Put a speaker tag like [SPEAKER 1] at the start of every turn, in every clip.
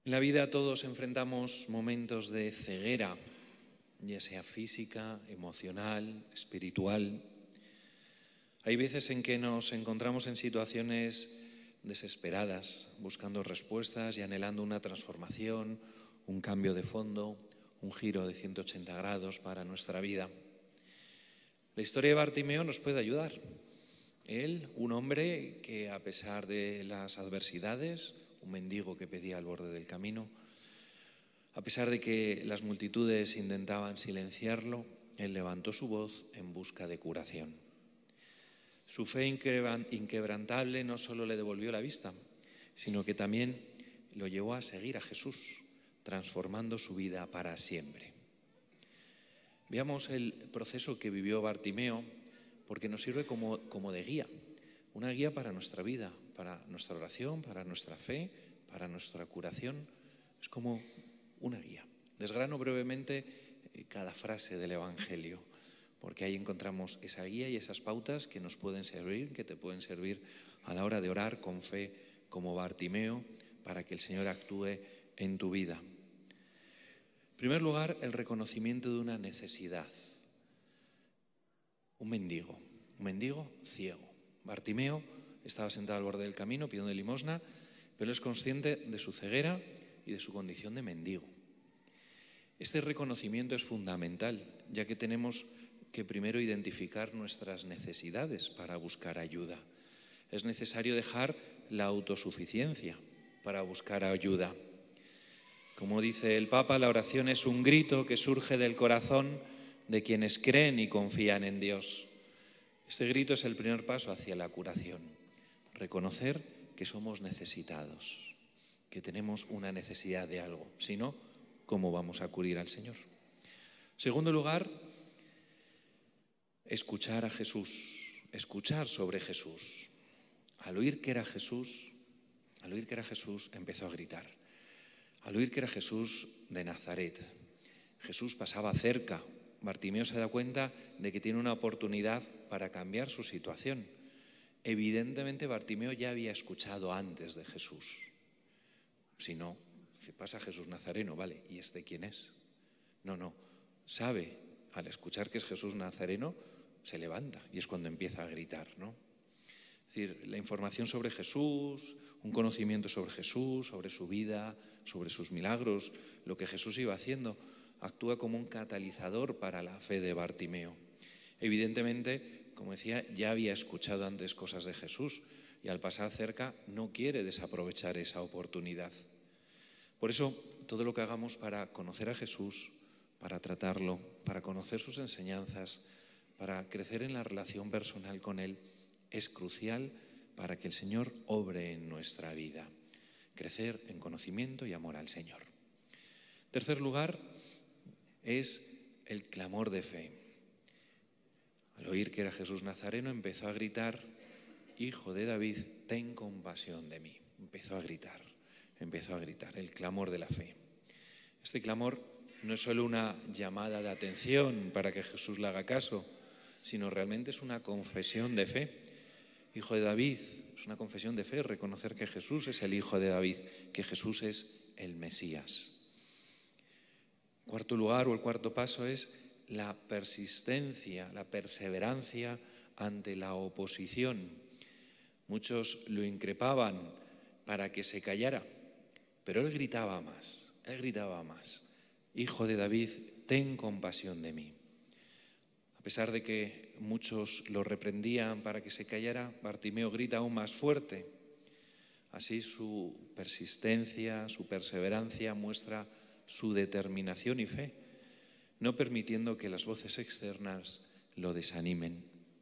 [SPEAKER 1] En la vida todos enfrentamos momentos de ceguera, ya sea física, emocional, espiritual. Hay veces en que nos encontramos en situaciones desesperadas, buscando respuestas y anhelando una transformación, un cambio de fondo, un giro de 180 grados para nuestra vida. La historia de Bartimeo nos puede ayudar. Él, un hombre que a pesar de las adversidades, un mendigo que pedía al borde del camino, a pesar de que las multitudes intentaban silenciarlo, él levantó su voz en busca de curación. Su fe inquebrantable no solo le devolvió la vista, sino que también lo llevó a seguir a Jesús, transformando su vida para siempre. Veamos el proceso que vivió Bartimeo, porque nos sirve como de guía, una guía para nuestra vida, para nuestra oración, para nuestra fe, para nuestra curación. Es como una guía. Desgrano brevemente cada frase del Evangelio, porque ahí encontramos esa guía y esas pautas que nos pueden servir, que te pueden servir a la hora de orar con fe como Bartimeo, para que el Señor actúe en tu vida. En primer lugar, el reconocimiento de una necesidad. Un mendigo ciego. Bartimeo estaba sentado al borde del camino pidiendo limosna, pero es consciente de su ceguera y de su condición de mendigo. Este reconocimiento es fundamental, ya que tenemos que primero identificar nuestras necesidades para buscar ayuda. Es necesario dejar la autosuficiencia para buscar ayuda. Como dice el Papa, la oración es un grito que surge del corazón de quienes creen y confían en Dios. Este grito es el primer paso hacia la curación. Reconocer que somos necesitados, que tenemos una necesidad de algo. Si no, ¿cómo vamos a acudir al Señor? En segundo lugar, escuchar a Jesús, escuchar sobre Jesús. Al oír que era Jesús, empezó a gritar. Al oír que era Jesús de Nazaret, Jesús pasaba cerca. Bartimeo se da cuenta de que tiene una oportunidad para cambiar su situación. Evidentemente Bartimeo ya había escuchado antes de Jesús. Si no, se pasa Jesús Nazareno, vale, ¿y este quién es? No, sabe, al escuchar que es Jesús Nazareno, se levanta y es cuando empieza a gritar, ¿no? Es decir, la información sobre Jesús, un conocimiento sobre Jesús, sobre su vida, sobre sus milagros, lo que Jesús iba haciendo, actúa como un catalizador para la fe de Bartimeo. Evidentemente, como decía, ya había escuchado antes cosas de Jesús y al pasar cerca no quiere desaprovechar esa oportunidad. Por eso, todo lo que hagamos para conocer a Jesús, para tratarlo, para conocer sus enseñanzas, para crecer en la relación personal con Él, es crucial para que el Señor obre en nuestra vida. Crecer en conocimiento y amor al Señor. En tercer lugar, es el clamor de fe. Al oír que era Jesús Nazareno, empezó a gritar: Hijo de David, ten compasión de mí. Empezó a gritar, el clamor de la fe. Este clamor no es solo una llamada de atención para que Jesús le haga caso, sino realmente es una confesión de fe. Hijo de David, es una confesión de fe, reconocer que Jesús es el Hijo de David, que Jesús es el Mesías. Cuarto lugar, o el cuarto paso, es la persistencia, la perseverancia ante la oposición. Muchos lo increpaban para que se callara, pero él gritaba más. Hijo de David, ten compasión de mí. A pesar de que muchos lo reprendían para que se callara, Bartimeo grita aún más fuerte. Así su persistencia, su perseverancia muestra su determinación y fe, no permitiendo que las voces externas lo desanimen.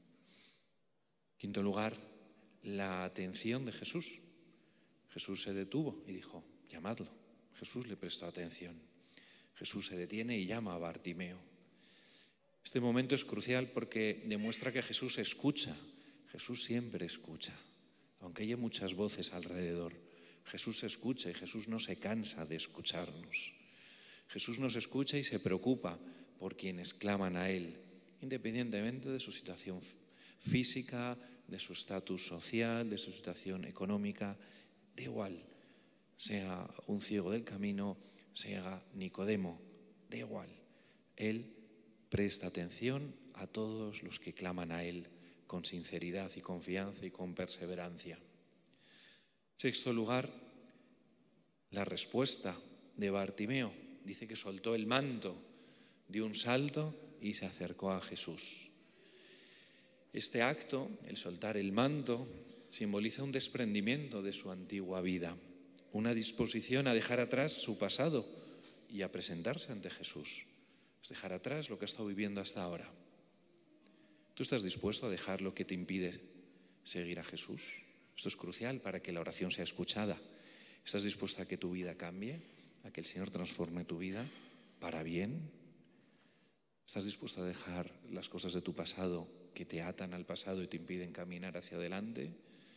[SPEAKER 1] Quinto lugar, la atención de Jesús. Jesús se detuvo y dijo: llamadlo. Jesús le prestó atención. Jesús se detiene y llama a Bartimeo. Este momento es crucial porque demuestra que Jesús escucha. Jesús siempre escucha, aunque haya muchas voces alrededor. Jesús escucha y Jesús no se cansa de escucharnos. Jesús nos escucha y se preocupa por quienes claman a Él, independientemente de su situación física, de su estatus social, de su situación económica, da igual. sea un ciego del camino, sea Nicodemo, da igual. Él presta atención a todos los que claman a Él con sinceridad y confianza y con perseverancia. Sexto lugar, la respuesta de Bartimeo. Dice que soltó el manto, dio un salto y se acercó a Jesús. Este acto, el soltar el manto, simboliza un desprendimiento de su antigua vida, una disposición a dejar atrás su pasado y a presentarse ante Jesús. Es dejar atrás lo que ha estado viviendo hasta ahora. ¿Tú estás dispuesto a dejar lo que te impide seguir a Jesús? Esto es crucial para que la oración sea escuchada. ¿Estás dispuesto a que tu vida cambie? ¿A que el Señor transforme tu vida para bien? ¿Estás dispuesto a dejar las cosas de tu pasado que te atan al pasado y te impiden caminar hacia adelante?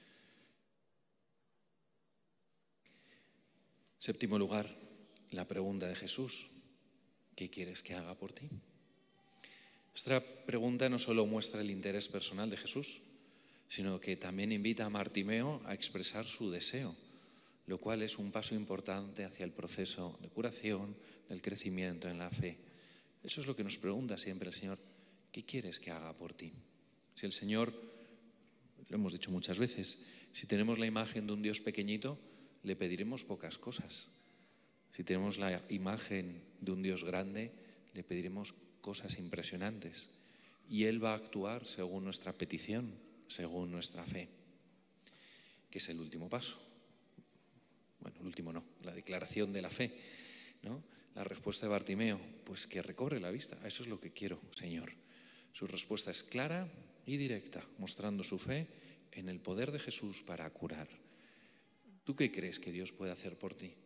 [SPEAKER 1] Séptimo lugar, la pregunta de Jesús. ¿Qué quieres que haga por ti? Esta pregunta no solo muestra el interés personal de Jesús, sino que también invita a Bartimeo a expresar su deseo, lo cual es un paso importante hacia el proceso de curación, del crecimiento en la fe. Eso es lo que nos pregunta siempre el Señor. ¿Qué quieres que haga por ti? Si el Señor, lo hemos dicho muchas veces, si tenemos la imagen de un Dios pequeñito, le pediremos pocas cosas. Si tenemos la imagen de un Dios grande, le pediremos cosas impresionantes. Y Él va a actuar según nuestra petición, según nuestra fe, que es el último paso. Bueno, el último no, la declaración de la fe, ¿no? La respuesta de Bartimeo, pues que recobre la vista. Eso es lo que quiero, Señor. Su respuesta es clara y directa, mostrando su fe en el poder de Jesús para curar. ¿Tú qué crees que Dios puede hacer por ti?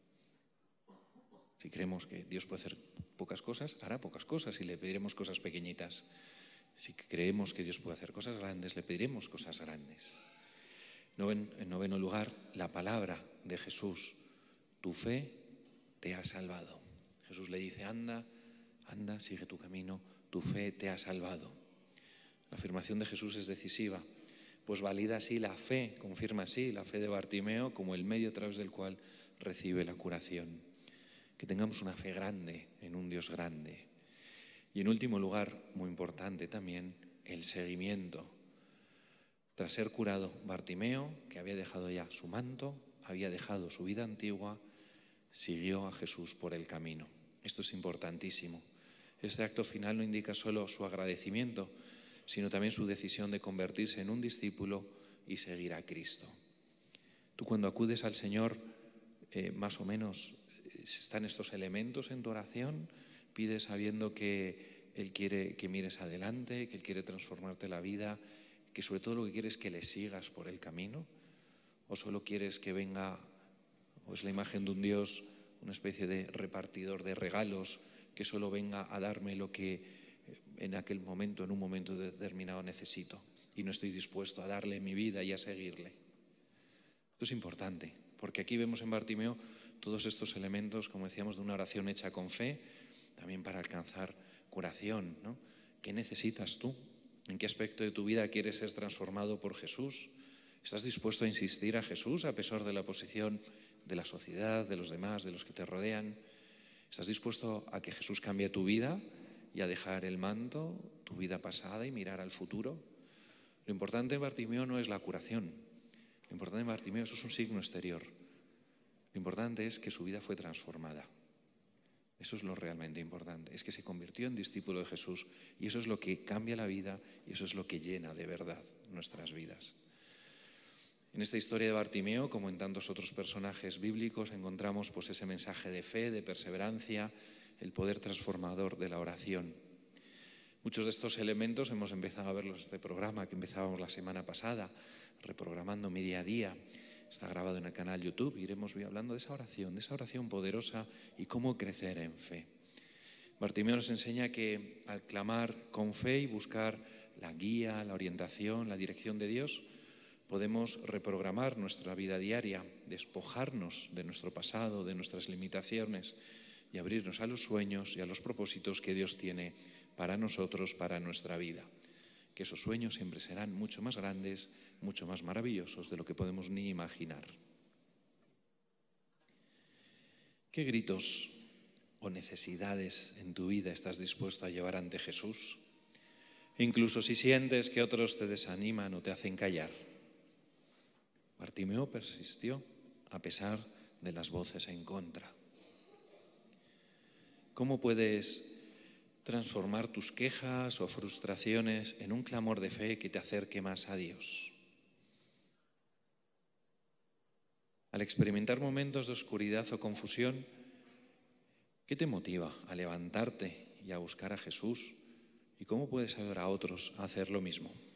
[SPEAKER 1] Si creemos que Dios puede hacer pocas cosas, hará pocas cosas y le pediremos cosas pequeñitas. Si creemos que Dios puede hacer cosas grandes, le pediremos cosas grandes. En noveno lugar, la palabra de Jesús. Tu fe te ha salvado. Jesús le dice, anda, anda, sigue tu camino, tu fe te ha salvado. La afirmación de Jesús es decisiva, pues valida así la fe, confirma así la fe de Bartimeo como el medio a través del cual recibe la curación. Que tengamos una fe grande en un Dios grande. Y en último lugar, muy importante también, el seguimiento. Tras ser curado, Bartimeo, que había dejado ya su manto, había dejado su vida antigua, siguió a Jesús por el camino. Esto es importantísimo. Este acto final no indica solo su agradecimiento, sino también su decisión de convertirse en un discípulo y seguir a Cristo. Tú cuando acudes al Señor, más o menos, ¿están estos elementos en tu oración? ¿Pides sabiendo que Él quiere que mires adelante, que Él quiere transformarte la vida, que sobre todo lo que quiere es que le sigas por el camino? ¿O solo quieres que venga, o es la imagen de un Dios, una especie de repartidor de regalos, que solo venga a darme lo que en aquel momento, en un momento determinado necesito y no estoy dispuesto a darle mi vida y a seguirle? Esto es importante, porque aquí vemos en Bartimeo todos estos elementos, como decíamos, de una oración hecha con fe, también para alcanzar curación, ¿no? ¿Qué necesitas tú? ¿En qué aspecto de tu vida quieres ser transformado por Jesús? ¿Estás dispuesto a insistir a Jesús a pesar de la oposición de la sociedad, de los demás, de los que te rodean? ¿Estás dispuesto a que Jesús cambie tu vida y a dejar el manto, tu vida pasada y mirar al futuro? Lo importante en Bartimeo no es la curación. Lo importante en Bartimeo, eso es un signo exterior. Lo importante es que su vida fue transformada. Eso es lo realmente importante, es que se convirtió en discípulo de Jesús y eso es lo que cambia la vida y eso es lo que llena de verdad nuestras vidas. En esta historia de Bartimeo, como en tantos otros personajes bíblicos, encontramos pues ese mensaje de fe, de perseverancia, el poder transformador de la oración. Muchos de estos elementos hemos empezado a verlos en este programa que empezábamos la semana pasada, reprogramando mi día a día. Está grabado en el canal YouTube, iremos hablando de esa oración poderosa y cómo crecer en fe. Bartimeo nos enseña que al clamar con fe y buscar la guía, la orientación, la dirección de Dios, podemos reprogramar nuestra vida diaria, despojarnos de nuestro pasado, de nuestras limitaciones y abrirnos a los sueños y a los propósitos que Dios tiene para nosotros, para nuestra vida. Que esos sueños siempre serán mucho más grandes, mucho más maravillosos de lo que podemos ni imaginar. ¿Qué gritos o necesidades en tu vida estás dispuesto a llevar ante Jesús? Incluso si sientes que otros te desaniman o te hacen callar. Bartimeo persistió a pesar de las voces en contra. ¿Cómo puedes transformar tus quejas o frustraciones en un clamor de fe que te acerque más a Dios? Al experimentar momentos de oscuridad o confusión, ¿qué te motiva a levantarte y a buscar a Jesús? ¿Y cómo puedes ayudar a otros a hacer lo mismo?